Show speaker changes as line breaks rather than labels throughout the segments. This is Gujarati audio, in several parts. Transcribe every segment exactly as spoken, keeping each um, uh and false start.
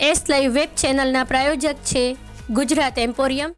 એસ લાઈવ વેબ ચેનલના પ્રાયોજક છે ગુજરાત એમ્પોરિયમ.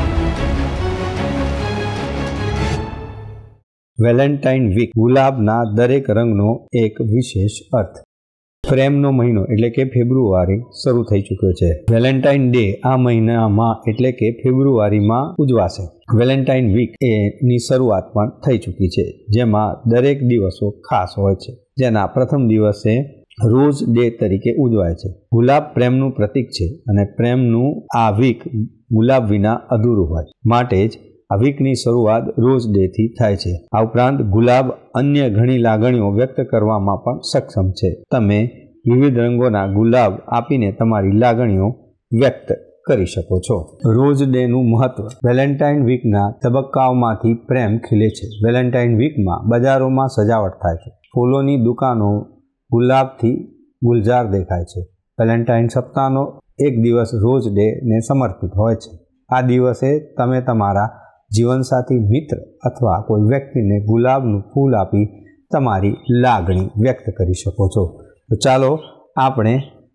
વેલેન્ટાઇન વીક ગુલાબના દરેક રંગનો એક વિશેષ અર્થ. પ્રેમનો મહિનો એટલે કે ફેબ્રુઆરી શરૂ થઈ ચૂક્યો છે. વેલેન્ટાઇન ડે આ મહિનામાં એટલે કે ફેબ્રુઆરીમાં ઉજવાશે. વેલેન્ટાઇન વીક એની શરૂઆત પણ થઈ ચૂકી છે, જેમાં દરેક દિવસો ખાસ હોય છે. જેના પ્રથમ દિવસે રોઝ ડે તરીકે ઉજવાય છે. ગુલાબ પ્રેમનું પ્રતીક છે અને પ્રેમનું આ વીક ગુલાબ વિના અધૂરું હોય, માટે જ આ વીકની શરૂઆત રોઝ ડેથી થાય છે. આ ઉપરાંત ગુલાબ અન્ય ઘણી લાગણીઓ વ્યક્ત કરવામાં પણ સક્ષમ છે. તમે વિવિધ રંગોના ગુલાબ આપીને તમારી લાગણીઓ વ્યક્ત કરી શકો છો. રોઝ ડેનું મહત્વ. વેલેન્ટાઇન વીકના તબક્કાઓમાંથી પ્રેમ ખીલે છે. વેલેન્ટાઇન વીકમાં બજારોમાં સજાવટ થાય છે. ફૂલોની દુકાનો ગુલાબથી ગુલઝાર દેખાય છે. વેલેન્ટાઇન સપ્તાહનો એક દિવસ રોઝ ડેને સમર્પિત હોય છે. આ દિવસે તમે તમારા જીવનસાથી, મિત્ર અથવા કોઈ વ્યક્તિને ગુલાબનું ફૂલ આપી તમારી લાગણી વ્યક્ત કરી શકો છો. તો ચાલો આપણે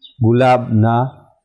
ગુલાબના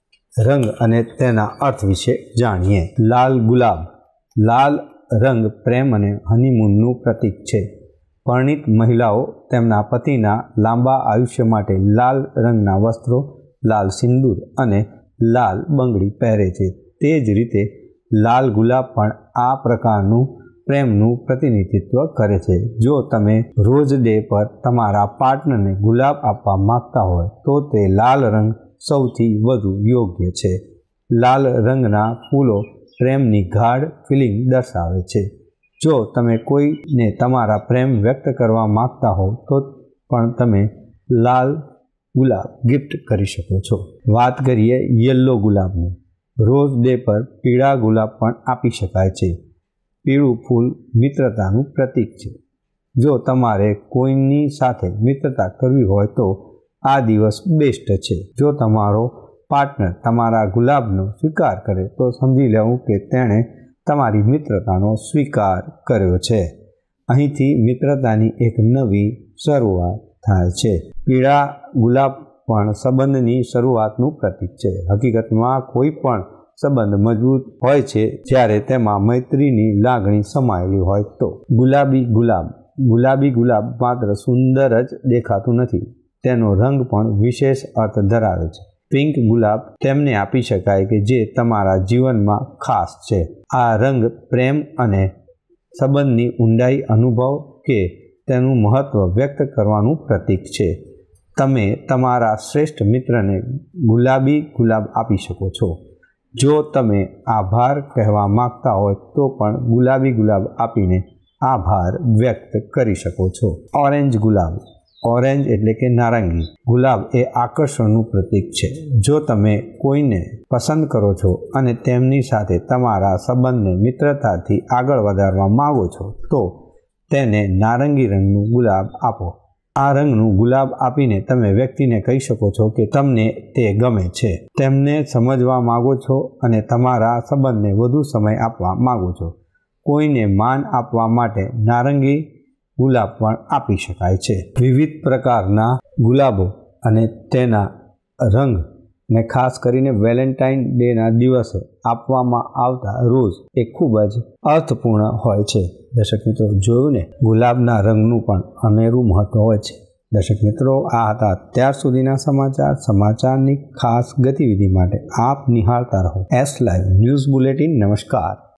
રંગ અને તેના અર્થ વિશે જાણીએ. લાલ ગુલાબ. લાલ રંગ પ્રેમ અને હનીમૂનનું પ્રતીક છે. પરણિત મહિલાઓ તેમના પતિના લાંબા આયુષ્ય માટે લાલ રંગના વસ્ત્રો, લાલ સિંદૂર અને લાલ બંગડી પહેરે છે. તે જ રીતે લાલ ગુલાબ પણ આ પ્રકારનું પ્રેમનું પ્રતિનિધિત્વ કરે છે. જો તમે રોઝ ડે પર તમારા પાર્ટનરને ગુલાબ આપવા માંગતા હોય તો તે લાલ રંગ સૌથી વધુ યોગ્ય છે. લાલ રંગના ફૂલો પ્રેમની ગાઢ ફિલિંગ દર્શાવે છે. જો તમે કોઈને તમારા પ્રેમ વ્યક્ત કરવા માંગતા હો તો પણ તમે લાલ ગુલાબ ગિફ્ટ કરી શકો છો. વાત કરીએ યલો ગુલાબની. રોઝ ડે પર પીળા ગુલાબ પણ આપી શકાય છે. પીળું ફૂલ મિત્રતાનું પ્રતીક છે. જો તમારે કોઈની સાથે મિત્રતા કરવી હોય તો આ દિવસ બેસ્ટ છે. જો તમારો પાર્ટનર તમારા ગુલાબનો સ્વીકાર કરે તો સમજી લેવું કે તેણે તમારી મિત્રતાનો સ્વીકાર કર્યો છે. અહીંથી મિત્રતાની એક નવી શરૂઆત થાય છે. પીળા ગુલાબ પણ સંબંધની શરૂઆતનું પ્રતીક છે. હકીકતમાં કોઈ પણ સંબંધ મજબૂત હોય છે જ્યારે તેમાં મૈત્રીની લાગણી સમાયેલી હોય તો. ગુલાબી ગુલાબ. ગુલાબી ગુલાબ માત્ર સુંદર જ દેખાતું નથી, તેનો રંગ પણ વિશેષ અર્થ ધરાવે છે. પિંક ગુલાબ તેમને આપી શકાય કે જે તમારા જીવનમાં ખાસ છે. આ રંગ પ્રેમ અને સંબંધની ઊંડાઈ અનુભવ કે તેનું મહત્વ વ્યક્ત કરવાનું પ્રતીક છે. તમે તમારા શ્રેષ્ઠ મિત્રને ગુલાબી ગુલાબ આપી શકો છો. જો તમે આભાર કહેવા માંગતા હોય તો પણ ગુલાબી ગુલાબ આપીને આભાર વ્યક્ત કરી શકો છો. ઓરેન્જ ગુલાબ. ઓરેન્જ એટલે કે નારંગી ગુલાબ એ આકર્ષણનું પ્રતીક છે. જો તમે કોઈને પસંદ કરો છો અને તેમની સાથે તમારા સંબંધને મિત્રતાથી આગળ વધારવા માંગો છો તો તેને નારંગી રંગનું ગુલાબ આપો. આ રંગનું ગુલાબ આપીને તમે વ્યક્તિને કહી શકો છો કે તમને તે ગમે છે, તેમને સમજવા માંગો છો અને તમારા સંબંધને વધુ સમય આપવા માંગો છો. કોઈને માન આપવા માટે નારંગી ગુલાબ પણ આપી શકાય છે. વિવિધ પ્રકારના ગુલાબો અને તેના રંગ ને ખાસ કરીને વેલેન્ટાઇન ડેના દિવસે આપવામાં આવતા રોઝ એ ખૂબ જ અર્થપૂર્ણ હોય છે. દર્શક મિત્રો, જોયું ને, ગુલાબના રંગનું પણ અનેરું મહત્વ હોય છે. દર્શક મિત્રો, આ હતા અત્યાર સુધીના સમાચાર. સમાચારની ખાસ ગતિવિધિ માટે આપ નિહાળતા રહો એસ લાઈવ ન્યૂઝ બુલેટિન. નમસ્કાર.